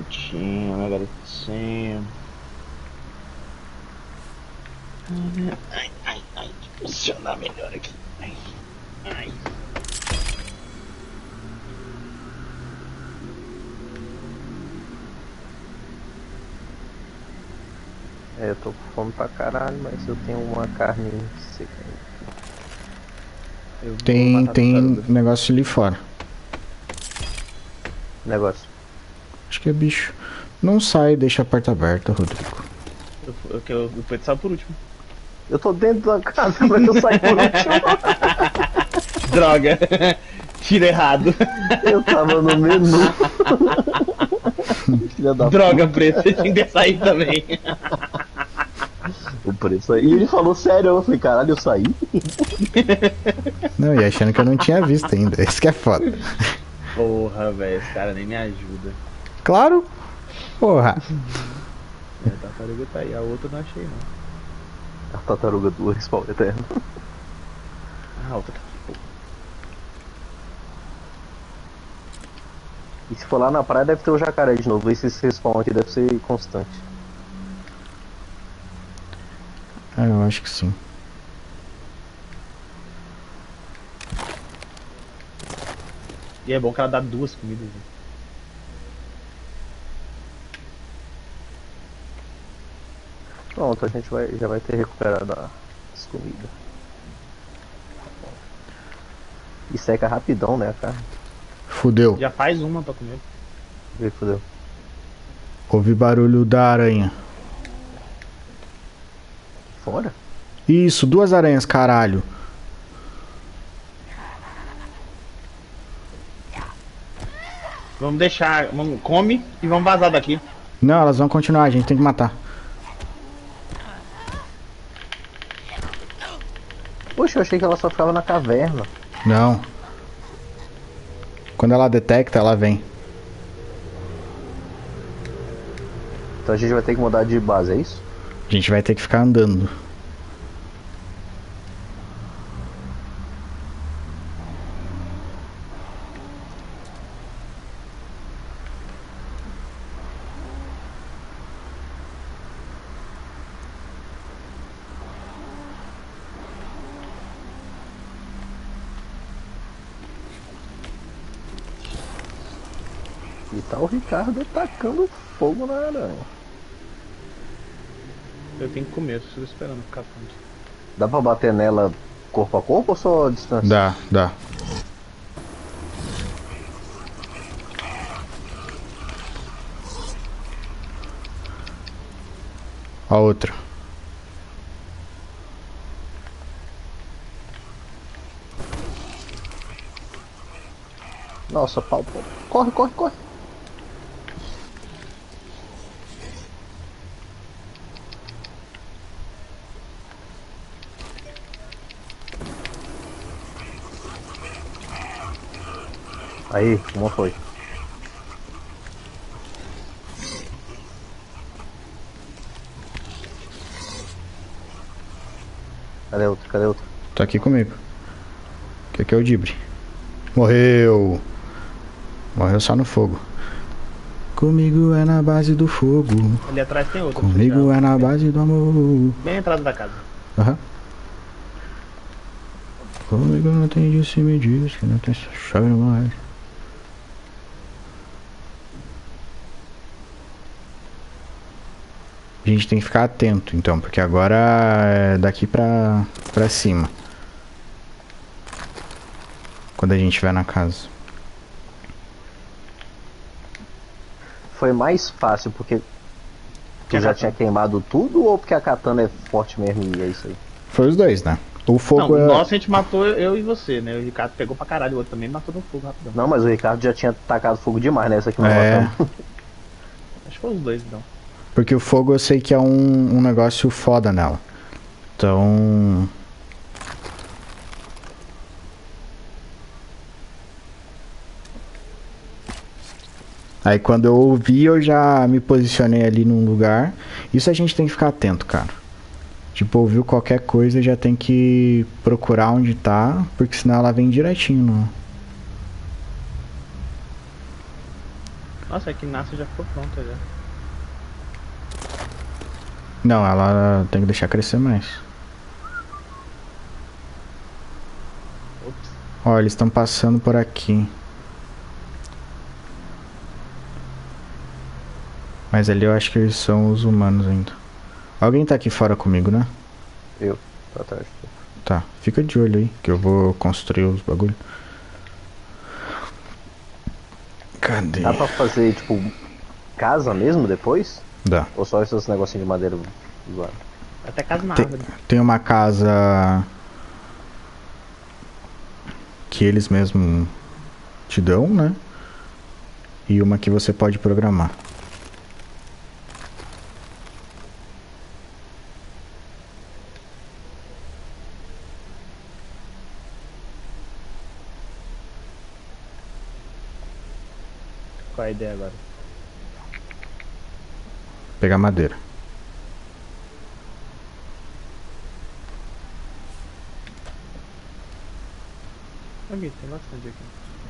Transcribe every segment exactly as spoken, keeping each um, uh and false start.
garotinho, meu garotinho. Ai, ai, ai, funcionar melhor aqui. Ai, ai. É, eu tô com fome pra caralho, mas eu tenho uma carne seca. Eu vou Tem, matar a tem tartaruga. negócio ali fora. Negócio. Acho que é bicho. Não sai, deixa a porta aberta, Rodrigo. Eu, eu, eu, eu, eu pensava por último. Eu tô dentro da casa, mas eu saí por último. Droga! Tiro errado. Eu tava no menu. Filha da Droga, preto, você tinha que ter saído também. O preço aí. E ele falou sério, eu falei, caralho, eu saí? Não, e achando que eu não tinha visto ainda. Isso que é foda. Porra, velho, esse cara nem me ajuda. Claro! Porra! É, a tartaruga tá aí, a outra eu não achei não. A tartaruga do respawn eterno. Ah, a outra tá aqui, pô. E se for lá na praia, deve ter o jacaré de novo. Esse respawn aqui deve ser constante. Ah, eu acho que sim. E é bom que ela dá duas comidas. Né? Pronto, a gente vai, já vai ter recuperado as comidas. E seca rapidão, né, a carne? Fudeu. Já faz uma pra comer. Vê que fudeu. Ouvi barulho da aranha. Fora? Isso, duas aranhas, caralho. Vamos deixar, vamos, come e vamos vazar daqui. Não, elas vão continuar, a gente tem que matar. Poxa, eu achei que ela só ficava na caverna. Não. Quando ela detecta, ela vem. Então a gente vai ter que mudar de base, é isso? A gente vai ter que ficar andando. E tá o Ricardo tacando fogo na aranha. Eu tenho que comer, estou esperando ficar pronto. Dá pra bater nela corpo a corpo ou só a distância? Dá, dá. A outra. Nossa, pau, pau. Corre, corre, corre. Aí, uma foi. Cadê outro? Cadê outro? Tá aqui comigo. Que aqui é o Dibre. Morreu. Morreu só no fogo. Comigo é na base do fogo. Ali atrás tem outra. Comigo é na base do amor. Bem na entrada da casa. Aham. Comigo não tem disso e me diz que não tem chave mais. A gente tem que ficar atento então, porque agora é daqui pra, pra cima. Quando a gente estiver na casa. Foi mais fácil porque Que tu já a tinha katana. queimado tudo ou porque a katana é forte mesmo e é isso aí? Foi os dois, né? O fogo Não, é... o nosso a gente matou eu e você, né? O Ricardo pegou pra caralho, o outro também matou no fogo rapidão. Não, mas o Ricardo já tinha tacado fogo demais nessa aqui nós É. matamos. Acho que foi os dois então. Porque o fogo eu sei que é um, um negócio foda nela. Então... Aí quando eu ouvi, eu já me posicionei ali num lugar. Isso a gente tem que ficar atento, cara. Tipo, ouviu qualquer coisa, já tem que procurar onde tá, porque senão ela vem direitinho no... Nossa, a Knassa já ficou pronta já. Não, ela tem que deixar crescer mais. Ops. Ó, eles estão passando por aqui. Mas ali eu acho que eles são os humanos ainda. Alguém tá aqui fora comigo, né? Eu, pra trás. Tá, fica de olho aí, que eu vou construir os bagulho. Cadê? Dá pra fazer, tipo, casa mesmo depois? Dá. Ou só esses negocinhos de madeira zoado? Até casa na Tem, árvore. tem uma casa que eles mesmos te dão, né? E uma que você pode programar. Qual é a ideia agora? Pegar madeira. Aqui, tem bastante aqui.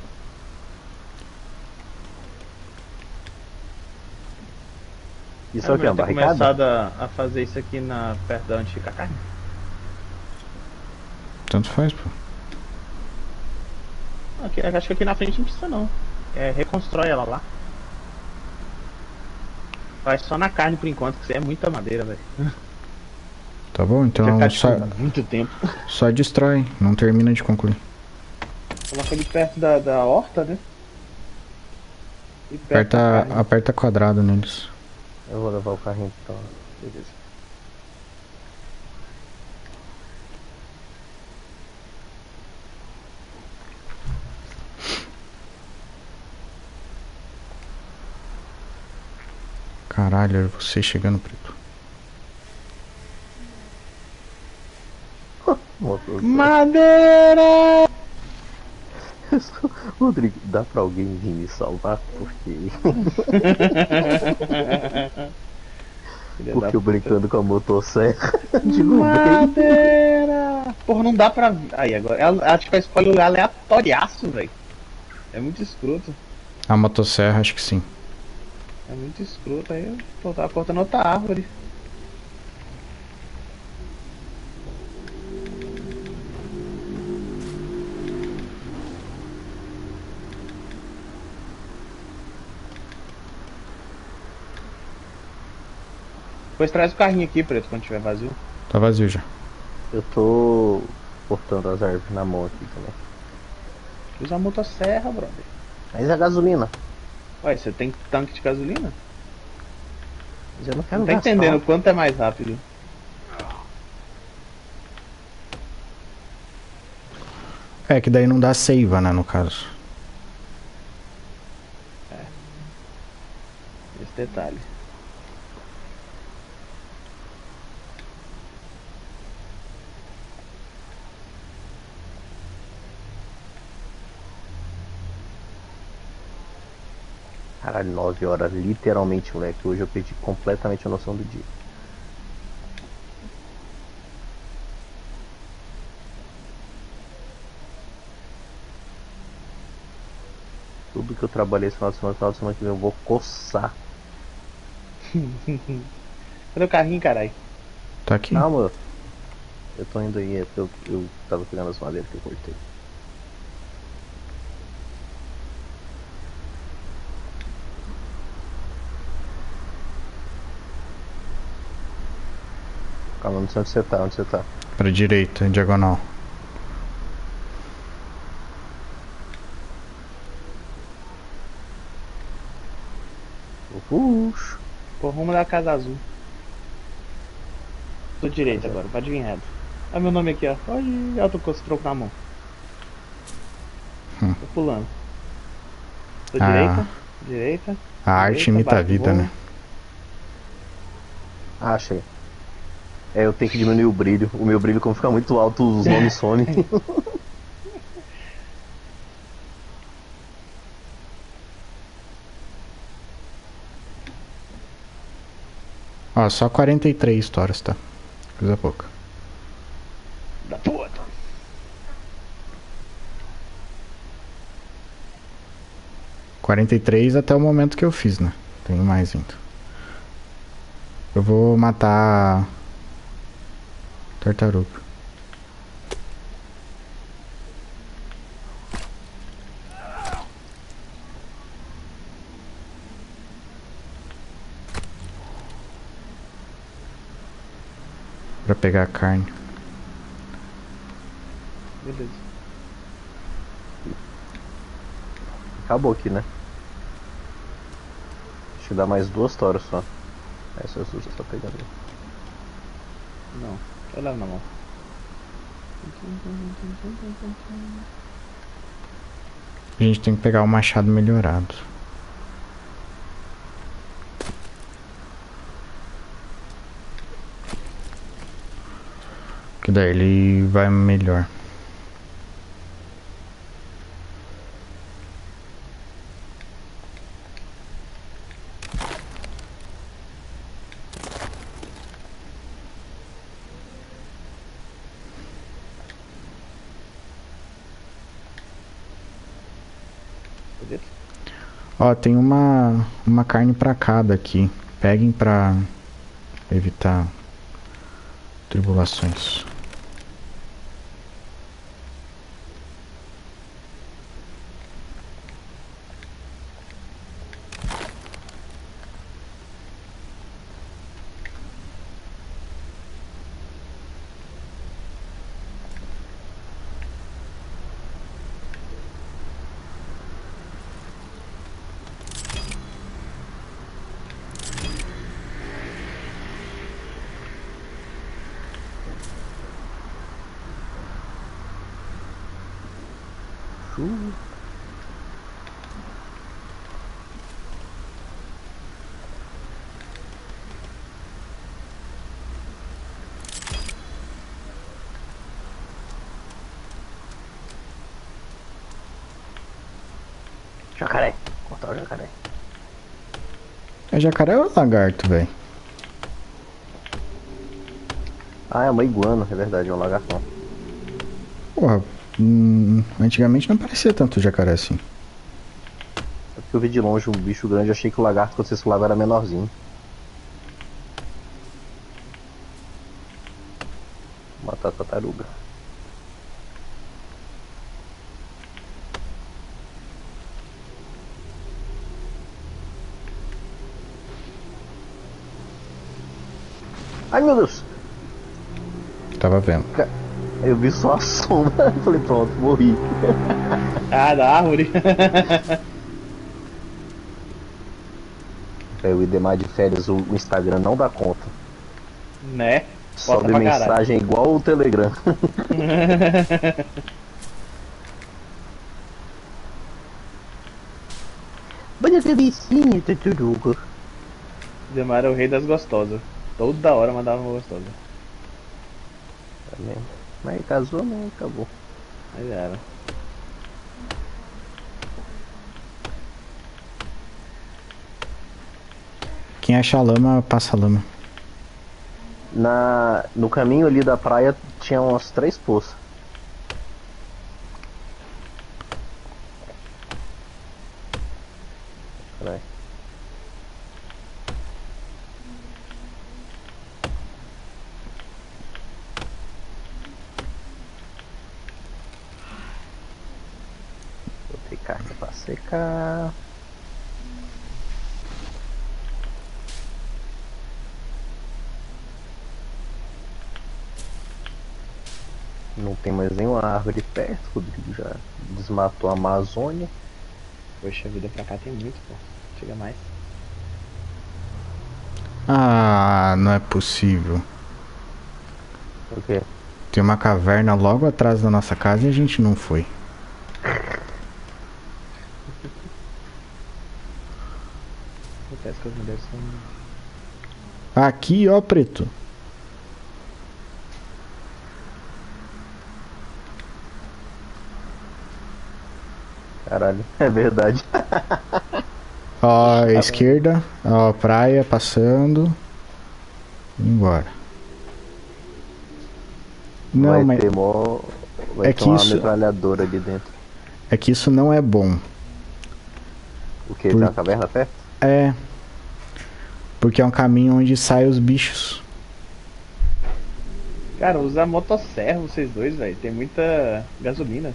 Isso é o que? Uma ter barricada? começado a, a fazer isso aqui na, perto da onde fica a carne. Tanto faz, pô. Aqui, acho que aqui na frente não precisa não. É, reconstrói ela lá. Faz só na carne por enquanto, que isso é muita madeira, velho. Tá bom, Vai então ficar só, tipo, muito tempo. só destrói, não termina de concluir. Coloca ele perto da, da horta, né? E perto da Aperta, carne. aperta quadrado neles. Eu vou levar o carrinho então. Beleza. Caralho, é você chegando, preto. Motor. Madeira! Rodrigo, dá pra alguém vir me salvar? Porque. Porque eu brincando com a motosserra. Madeira! Porra, não dá pra. Aí, agora. Ela, ela tipo, escolhe o aleatoriaço, velho. É muito escroto. A motosserra, acho que sim. É muito escroto. Aí eu pô, tava cortando outra árvore. Depois traz o carrinho aqui, preto, quando tiver vazio. Tá vazio já. Eu tô cortando as árvores na mão aqui também. Usa a motosserra, brother. Mas a gasolina? Ué, você tem tanque de gasolina? Mas eu não quero Não tá gastar. entendendo o quanto é mais rápido. É que daí não dá seiva, né, no caso. Esse detalhe. Caralho, nove horas, literalmente, moleque. Hoje eu perdi completamente a noção do dia. Tudo que eu trabalhei esse final de semana, final de semana que vem eu vou coçar. Cadê o carrinho, caralho? Tá aqui. Calma, eu tô indo aí, eu, eu tava pegando as madeiras que eu cortei. Calma, não sei onde você tá, onde você tá. Pra direita, diagonal. Puxo. Pô, rumo da casa azul. Tô direito agora, pode vir reto. Olha meu nome aqui, ó. Pode ir. Olha o troco na mão. Hum. Tô pulando. Tô Ah. direita, direita. A arte direita, imita a baixo, vida, voo. né? Ah, achei. É, eu tenho que diminuir o brilho. O meu brilho, como fica muito alto, os nomes somem. Ó, só quarenta e três histórias, tá? Coisa pouca. Da puta. quarenta e três até o momento que eu fiz, né? Tenho mais ainda. Eu vou matar a tartaruga. Pra pegar a carne. Beleza. Acabou aqui, né? Acho que dá mais duas toras só. Essa eu só pegando. Não, eu levo na mão. A gente tem que pegar o machado melhorado. Que daí ele vai melhor. Ó, tem uma uma carne pra cada aqui. Peguem pra evitar tribulações. Jacaré. Cortar o jacaré. É jacaré ou lagarto, velho? Ah, é uma iguana, é verdade, é um lagartão. Porra, hum, antigamente não parecia tanto jacaré assim. É porque eu vi de longe um bicho grande, eu achei que o lagarto, quando você falava, era menorzinho. Vou matar a tartaruga. Ai meu Deus! Tava vendo. Eu vi só a sombra, falei pronto, morri. Ah, da árvore. É, o Idemar de férias, o Instagram não dá conta. Né? Sobe mensagem igual o Telegram. Olha a delicinha, tartaruga. Demar é o rei das gostosas. Toda hora mandava uma gostosa. Tá mesmo. Mas casou, né? Acabou. Mas era. Quem acha lama, passa lama. Na, no caminho ali da praia tinha umas três poças. Caralho. Botei carne pra secar. Não tem mais nenhuma árvore perto, o Rodrigo já desmatou a Amazônia. Poxa vida, pra cá tem muito, pô. Chega mais. Ah, não é possível. O quê? Tem uma caverna logo atrás da nossa casa e a gente não foi. Acontece que as mulheres são... Aqui, ó, preto. Caralho, é verdade. Ó, à esquerda, ó, praia passando. Embora. Não, vai mas ter mó... Vai é ter que uma isso- metralhadora ali dentro. é que isso não é bom. O que? Por- Tem uma caverna perto? É. Porque é um caminho onde saem os bichos. Cara, usa a motosserra vocês dois, velho. Tem muita gasolina.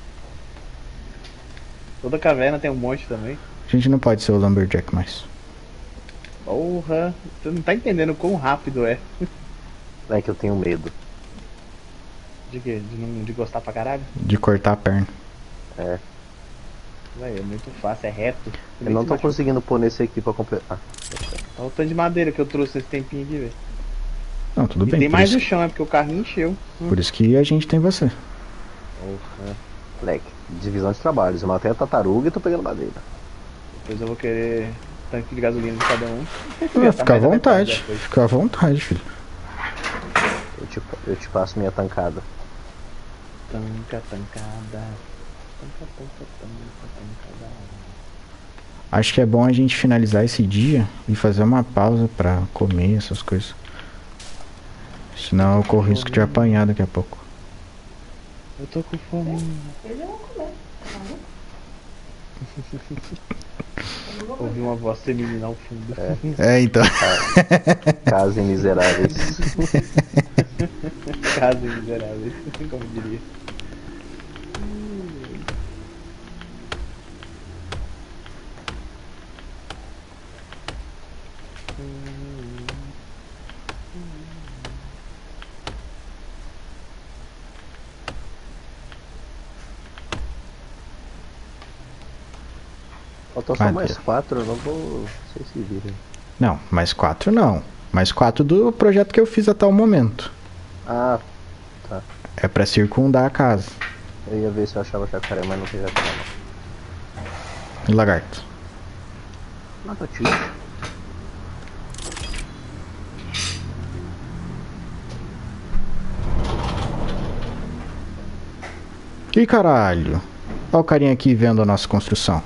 Toda caverna tem um monte também. A gente não pode ser o Lumberjack mais. Porra, você não tá entendendo quão rápido é. É que eu tenho medo. De quê? De, não, de gostar pra caralho? De cortar a perna. É. Véi, é muito fácil, é reto. Eu não tô conseguindo pôr nesse aqui pra completar. Olha o tanto de madeira que eu trouxe esse tempinho aqui, velho. Não, tudo E bem. tem Por mais isso, no chão, é porque o carro encheu. por isso que a gente tem você. Porra. Moleque, divisão de trabalhos. Eu matei a tartaruga e tô pegando madeira. Depois eu vou querer tanque de gasolina de cada um. Ah, fica à vontade. Fica à vontade, filho. Eu te, eu te passo minha tancada. Tanca, tancada. Tanca, tanca, tanca, tancada. Acho que é bom a gente finalizar esse dia e fazer uma pausa pra comer essas coisas. Senão eu corro risco de apanhar daqui a pouco. Eu tô com fome. Eles vão comer. Ouvi uma voz feminina ao fundo. É, então. Casem miseráveis. Casa miserável, como diria. Faltam só Madeira. mais quatro, eu não vou. Vocês se virem. Não, mais quatro não. Mais quatro do projeto que eu fiz até o momento. Ah, É pra circundar a casa. eu ia ver se eu achava jacaré, mas não tem jacaré não. E lagarto. Mata tio. Ih, caralho. Olha o carinha aqui vendo a nossa construção.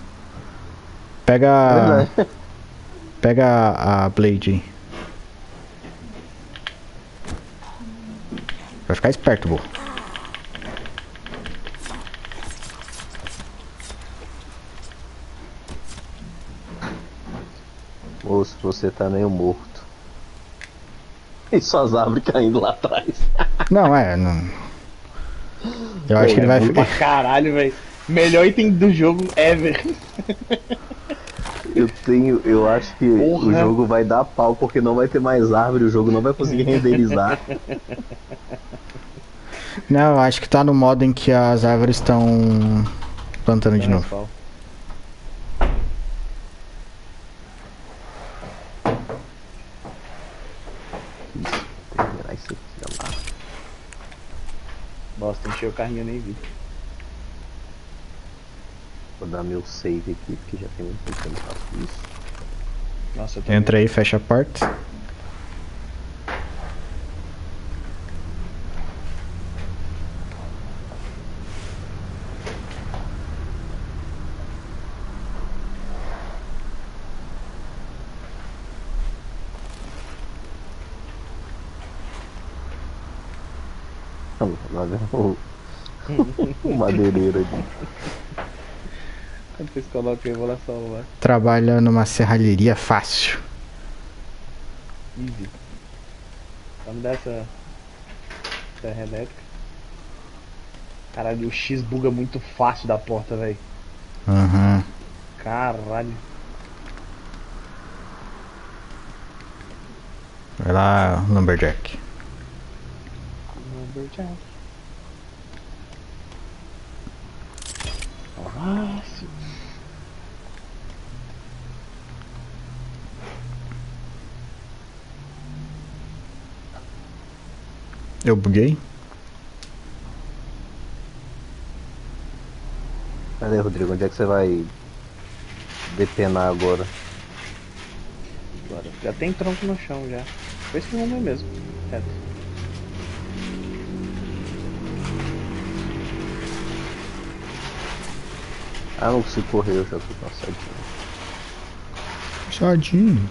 Pega. Verdade. Pega a, a Blade aí. Vai ficar esperto, bo. Moço, você tá meio morto. E suas árvores caindo lá atrás. Não, é. Não... Eu acho que ele vai Pra ficar. caralho, velho. Melhor item do jogo ever. Eu tenho. Eu acho que Porra. o jogo vai dar pau porque não vai ter mais árvore, o jogo não vai conseguir renderizar. Não, eu acho que tá no modo em que as árvores estão plantando de novo. Isso, terminar isso aqui, olha lá. Bosta, encheu o carrinho, eu nem vi. Vou dar meu save aqui, porque já tem muito tempo que eu não faço isso. Nossa, eu tô. Entra aí, fecha a porta. Não, lá vem o, o madeireiro ali. Quando vocês colocam aí, eu vou lá salvar. Trabalha numa serralheria fácil. Easy. Vamos dar essa serra elétrica. Caralho, o X buga muito fácil da porta, velho. Aham. Caralho. Vai lá, Lumberjack. Lumberjack. Nossa. Eu buguei? Cadê, Rodrigo? Onde é que você vai depenar agora? Agora, já tem tronco no chão já. Foi esse rumo aí mesmo. Reto. Ah, não consigo correr, eu já tô cansadinho. Sadinho.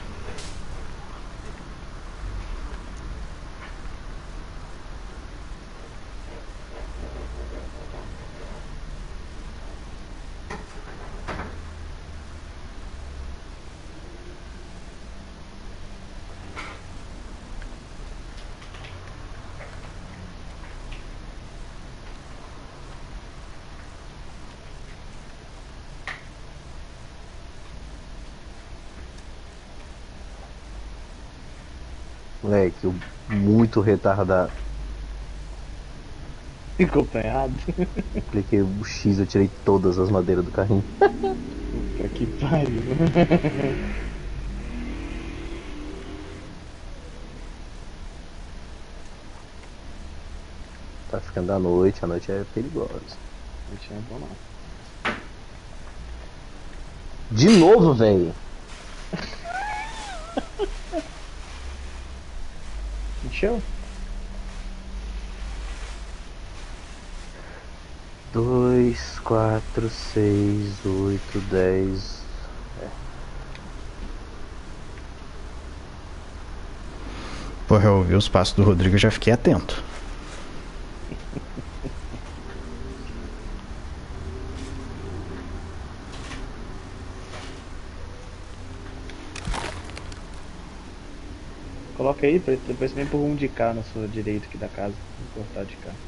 Moleque, eu muito retardado. Ficou apanhado. Cliquei o X, eu tirei todas as madeiras do carrinho. Puta que pariu. Tá ficando da noite, a noite é perigosa. Não tinha bom não. De novo, velho. Encheu? Dois, quatro, seis, oito, dez. Porra, eu ouvi os passos do Rodrigo e já fiquei atento. Coloca aí, Preto, depois você vem por um de cá na sua direita aqui da casa. Vou cortar de cá.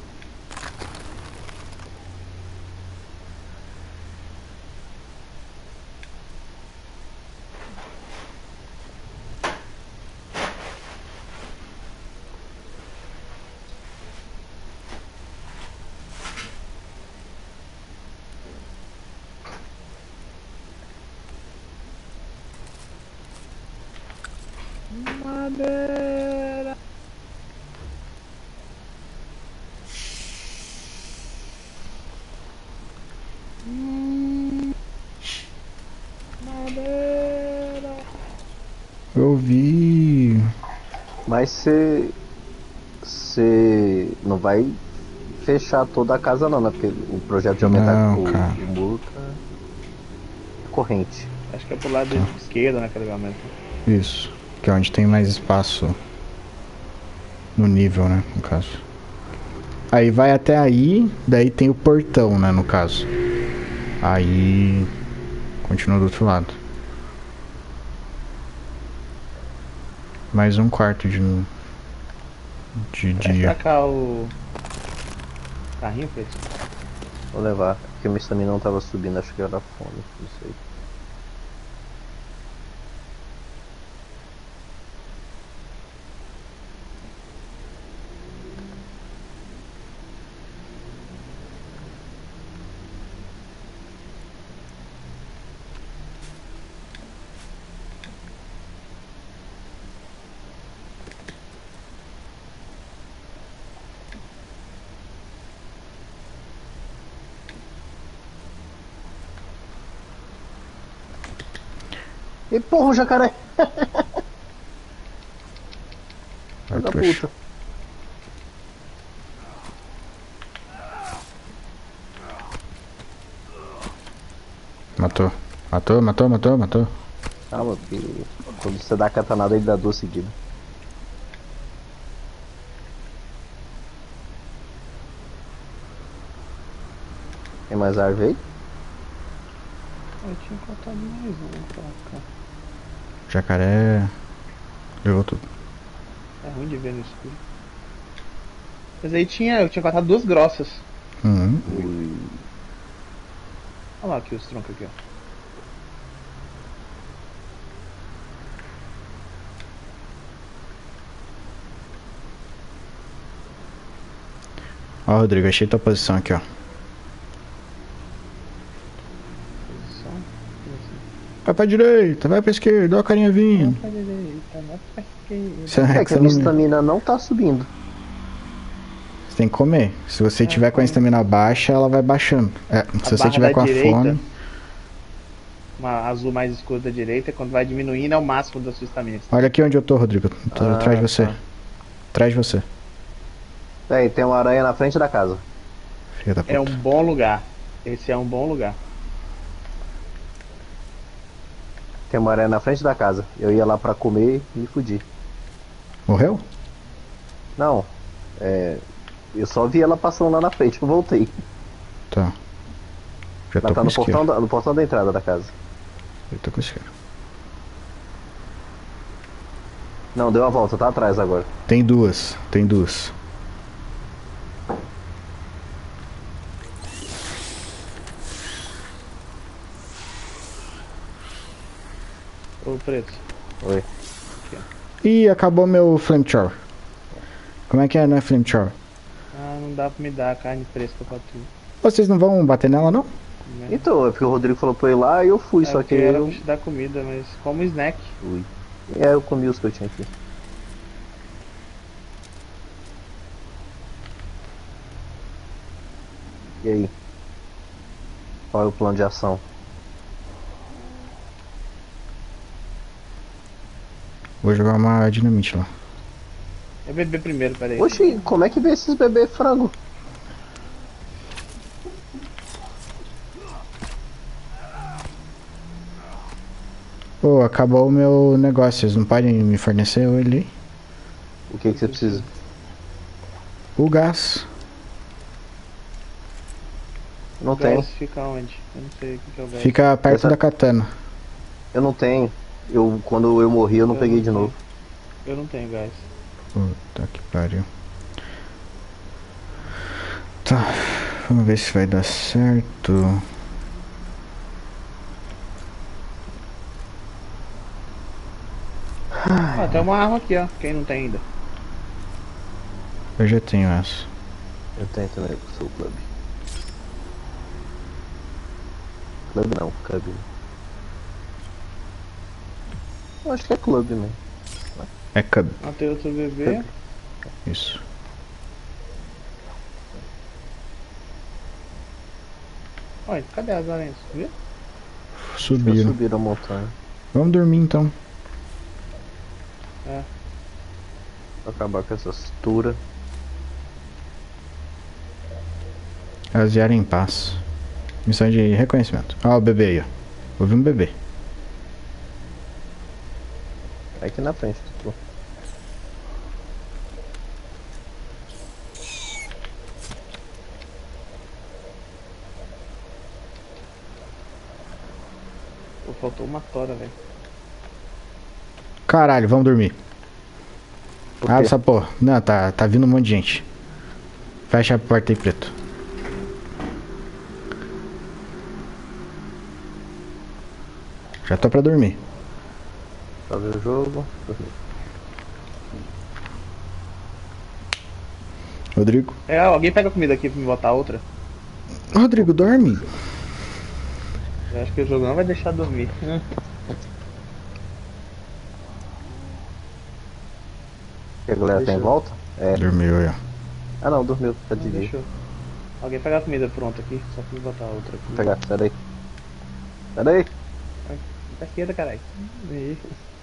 Madeira. Hum, madeira. Eu vi. Mas você. Você não vai fechar toda a casa não, né? Porque o projeto de aumentar Não, o, cara. o muro tá corrente. Acho que é pro lado esquerdo, né, carregamento. Isso. Que é onde tem mais espaço. No nível, né? No caso. Aí vai até aí, daí tem o portão, né? No caso. Aí. Continua do outro lado. Mais um quarto de. De Traz dia. pra cá o carrinho, Preto. Vou levar, porque meu estamina não tava subindo, acho que era fome, não sei. E porra, o jacaré! Vai, Da trouxa. puta. Matou. Matou, matou, matou, matou. Calma, porque quando você dá a katanada ele dá duas seguidas. Tem mais árvore aí? Eu tinha cortado mais um pra cá. Jacaré. Levou tudo. É ruim de ver no escuro. Mas aí tinha, eu tinha cortado duas grossas. Uhum. Ui. Olha lá aqui os troncos aqui, ó. Ó, Rodrigo, achei tua posição aqui, ó. Posição. Vai pra direita, vai pra esquerda, ó a carinha vindo. Vai pra direita, vai pra esquerda. Você, É é que que você, a minha não... estamina não tá subindo. você tem que comer. Se você É, tiver com a come. estamina baixa, ela vai baixando. É, se você barra tiver da com a direita, fome. uma azul mais escura da direita, quando vai diminuindo é o máximo da sua estamina. Olha aqui onde eu tô, Rodrigo. Tô Ah, atrás de você. tá. Atrás de você. Aí, tem uma aranha na frente da casa. Filha da puta. É um bom lugar. Esse é um bom lugar. Tem uma aranha na frente da casa. Eu ia lá pra comer e me fudi. Morreu? Não, é. Eu só vi ela passando lá na frente, eu voltei. Tá. Já Ela tô tá com no isqueiro. portão, da, no portão da entrada da casa. Eu tô com isqueiro. Não, deu a volta, tá atrás agora. Tem duas. Tem duas. Ô, Preto. Oi. Aqui, ó. Ih, acabou meu flamethrower. Como é que é, né, flamethrower? Ah, não dá pra me dar carne fresca pra tu. Vocês não vão bater nela, não? Né? Então, é porque o Rodrigo falou pra eu ir lá e eu fui, É só que porque era eu pra te dar comida, mas como snack. fui. É, eu comi os que eu tinha aqui. E aí? Qual é o plano de ação? Vou jogar uma dinamite lá. É beber primeiro, peraí. Oxi, como é que vê esses bebês frango? Pô, acabou o meu negócio. Vocês não podem me fornecer ele? O que que você precisa? O gás. Não O tenho. gás fica onde? Eu não sei o que, que é o gás. Fica perto Essa- da katana. Eu não tenho. Eu, quando eu morri, eu não Eu peguei não de tenho. novo. Eu não tenho gás. Puta que pariu. Tá, vamos ver se vai dar certo. Ah, tem uma arma aqui, ó. Quem não tem ainda? Eu já tenho essa. Eu tenho também com o seu clube. Clube não, clube. Eu acho que é clube mesmo. É cub. Ah, tem outro bebê. Isso. Olha, cadê as aranhas? Viu? Eu Subiram. subir a montanha. Vamos dormir então. É. Pra acabar com essas turas. Elas vieram em paz. Missão de reconhecimento. Ah, o bebê aí, ó. Ouvi um bebê. É aqui na frente, tipo. Pô, faltou uma tora, velho. Caralho, vamos dormir. Por Abre quê? essa porra. Não, tá, tá vindo um monte de gente. Fecha a porta aí, preto. Já tô pra dormir. Pra ver o jogo. Rodrigo. É, alguém pega comida aqui pra me botar outra? Rodrigo, dorme. Eu acho que o jogo não vai deixar dormir. Que a galera tá em Deixa eu- volta? É. Dormiu aí, ó. Ah não, dormiu. Tá de Não, dia. deixa eu... Alguém pegar a comida pronta aqui, só pra me botar outra aqui. Vou pegar, sai daí. Sai daí. Tá esquerda, caralho. Aí.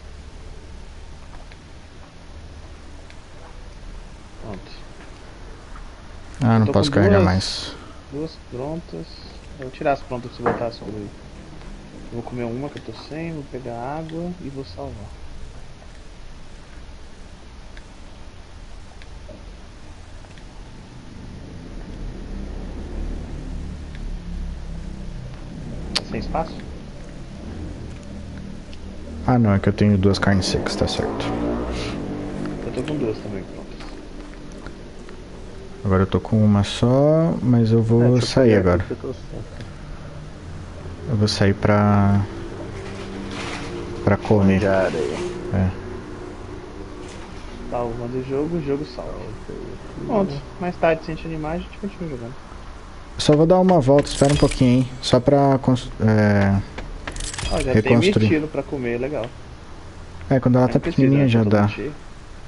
Pronto. Ah, não Tô posso com carregar duas. mais. Duas prontas. Eu vou tirar as prontas pra você botar as coisas aí. Eu vou comer uma que eu tô sem, vou pegar água e vou salvar. Sem espaço? Ah, não, é que eu tenho duas carnes secas, tá certo. Eu tô com duas também prontas. Agora eu tô com uma só, mas eu vou É, deixa eu sair pegar agora. aqui que eu tô sem. Eu vou sair pra. pra comer. De areia. É. Salvando o jogo, o jogo salva. Pronto, mais tarde se a gente animar a gente continua jogando. Só vou dar uma volta, espera um pouquinho, hein? Só pra. cons- É, Ó, já tem Reconstruir. mirtilo pra comer, legal. é quando ela Nem tá precisa, pequenininha né? já Tá todo dá. mundo cheio.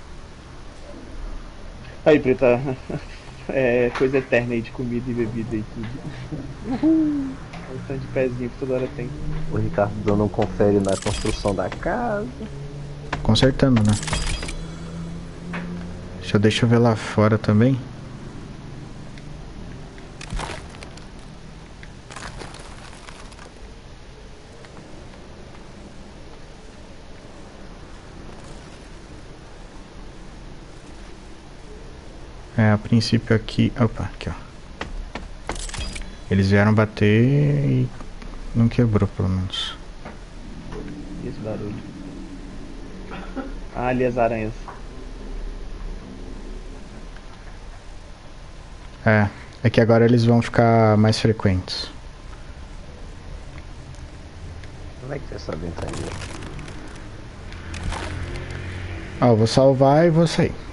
Aí, Preta, é coisa eterna aí de comida e bebida e tudo. Uhul! Um tanto de pezinho que toda hora tem. O Ricardo dando um confere na construção da casa. Consertando, né? Deixa eu, deixa eu ver lá fora também. É, a princípio aqui. Opa, aqui ó. Eles vieram bater e não quebrou, pelo menos. E esse barulho? Ah, ali as aranhas. É, é que agora eles vão ficar mais frequentes. Como é que é essa ventania? Ó, eu vou salvar e vou sair.